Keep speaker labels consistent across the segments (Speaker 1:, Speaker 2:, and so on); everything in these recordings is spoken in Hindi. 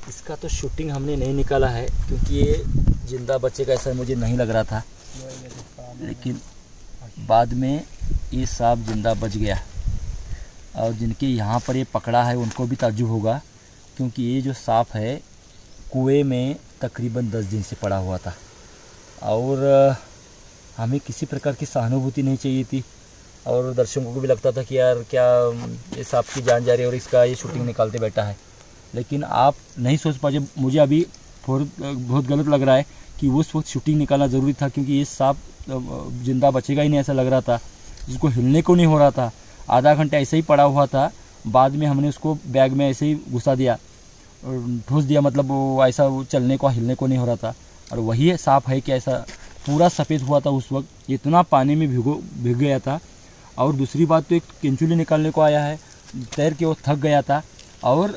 Speaker 1: इसका तो शूटिंग हमने नहीं निकाला है क्योंकि ये जिंदा बचेगा ऐसा मुझे नहीं लग रहा था, लेकिन बाद में ये सांप जिंदा बच गया। और जिनके यहाँ पर ये पकड़ा है उनको भी ताज्जुब होगा क्योंकि ये जो सांप है कुएं में तकरीबन 10 दिन से पड़ा हुआ था और हमें किसी प्रकार की सहानुभूति नहीं चाहिए थी और दर्शकों को भी लगता था कि यार क्या ये सांप की जान जा रही है और इसका ये शूटिंग निकालते बैठा है। लेकिन आप नहीं सोच पाए, मुझे अभी बहुत गलत लग रहा है कि उस वक्त शूटिंग निकालना ज़रूरी था क्योंकि ये सांप जिंदा बचेगा ही नहीं ऐसा लग रहा था, जिसको हिलने को नहीं हो रहा था। आधा घंटा ऐसे ही पड़ा हुआ था, बाद में हमने उसको बैग में ऐसे ही घुसा दिया और ठूस दिया, मतलब वो ऐसा चलने को हिलने को नहीं हो रहा था। और वही सांप है कि ऐसा पूरा सफ़ेद हुआ था उस वक्त, इतना पानी में भीग गया था। और दूसरी बात तो एक केंचुली निकालने को आया है, तैर के वो थक गया था और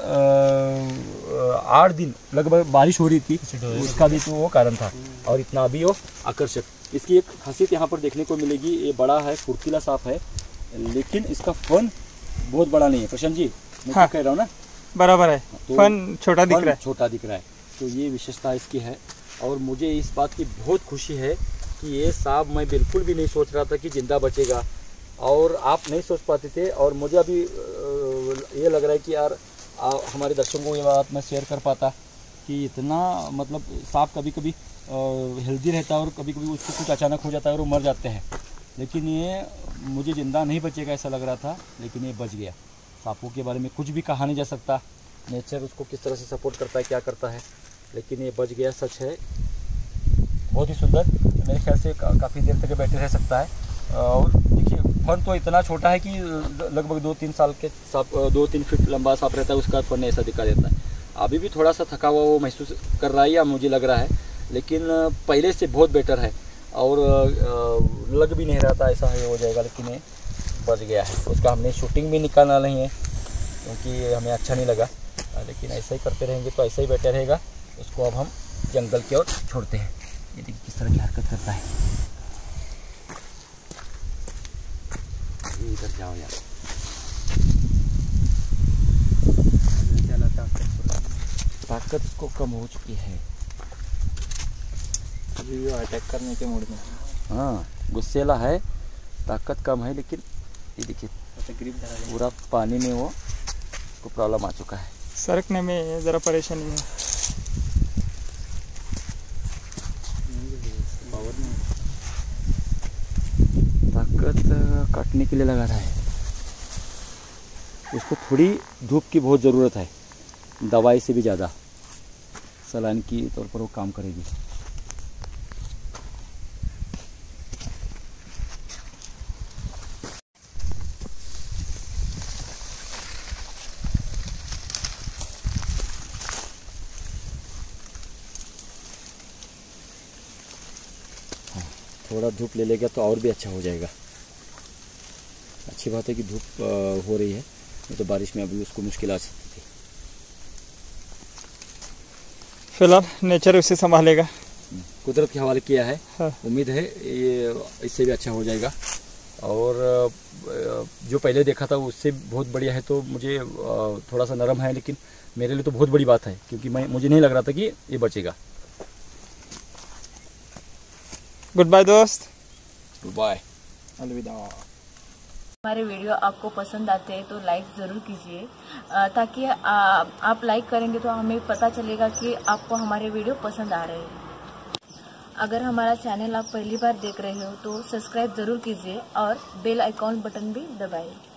Speaker 1: 8 दिन लगभग बारिश हो रही थी, उसका भी तो वो कारण था। और इतना भी वो आकर्षक, इसकी एक खासियत यहाँ पर देखने को मिलेगी, ये बड़ा है, फुर्तीला सांप है, लेकिन इसका फन बहुत बड़ा नहीं है। प्रशांत जी मैं हाँ, कह रहा हूँ ना, बराबर है, तो फन छोटा दिख रहा है, तो ये विशेषता इसकी है। और मुझे इस बात की बहुत खुशी है कि ये सांप मैं बिल्कुल भी नहीं सोच रहा था कि जिंदा बचेगा और आप नहीं सोच पाते थे। और मुझे अभी ये लग रहा है कि यार हमारे दर्शकों को ये बात मैं शेयर कर पाता कि इतना मतलब सांप कभी कभी हेल्दी रहता है और कभी कभी उसको कुछ अचानक हो जाता है और वो मर जाते हैं, लेकिन ये मुझे ज़िंदा नहीं बचेगा ऐसा लग रहा था, लेकिन ये बच गया। सांपों के बारे में कुछ भी कहा नहीं जा सकता, नेचर उसको किस तरह से सपोर्ट करता है क्या करता है, लेकिन ये बच गया, सच है। बहुत ही सुंदर, मेरे ख्याल से काफ़ी देर तक बैठे रह सकता है। और देखिए फन तो इतना छोटा है कि लगभग 2-3 साल के सांप, 2-3 फीट लंबा सांप रहता है, उसका फन ऐसा दिखा देता है। अभी भी थोड़ा सा थका हुआ वो महसूस कर रहा है या मुझे लग रहा है, लेकिन पहले से बहुत बेटर है और लग भी नहीं रहा था ऐसा है हो जाएगा, लेकिन ये बच गया है। उसका हमने शूटिंग भी निकालना नहीं है क्योंकि हमें अच्छा नहीं लगा, लेकिन ऐसा ही करते रहेंगे तो ऐसा ही बेटर रहेगा। उसको अब हम जंगल की ओर छोड़ते हैं। ये देखिए किस तरह की हरकत करता है, इधर जाओ यार, ताकत इसको कम हो चुकी है, अभी वो अटैक करने के मूड में। हाँ गुस्सेला है, ताकत कम है, लेकिन ये देखिए पूरा पानी में वो को प्रॉब्लम आ चुका है, सरकने में ज़रा परेशानी है। ताकत काटने के लिए लगा रहा है, उसको थोड़ी धूप की बहुत ज़रूरत है, दवाई से भी ज़्यादा सलाइन की तौर पर वो काम करेगी। थोड़ा धूप ले लेगा तो और भी अच्छा हो जाएगा। अच्छी बात है कि धूप हो रही है, नहीं तो बारिश में अभी उसको मुश्किल आ सकती थी। फिलहाल नेचर उसे संभालेगा, कुदरत के हवाले किया है। हाँ। उम्मीद है ये इससे भी अच्छा हो जाएगा और जो पहले देखा था उससे बहुत बढ़िया है, तो मुझे थोड़ा सा नरम है, लेकिन मेरे लिए तो बहुत बड़ी बात है क्योंकि मुझे नहीं लग रहा था कि ये बचेगा। गुड बाय दोस्त, गुड बाय, अलविदा।
Speaker 2: हमारे वीडियो आपको पसंद आते हैं तो लाइक ज़रूर कीजिए, ताकि आप लाइक करेंगे तो हमें पता चलेगा कि आपको हमारे वीडियो पसंद आ रहे हैं। अगर हमारा चैनल आप पहली बार देख रहे हो तो सब्सक्राइब ज़रूर कीजिए और बेल आइकॉन बटन भी दबाइए।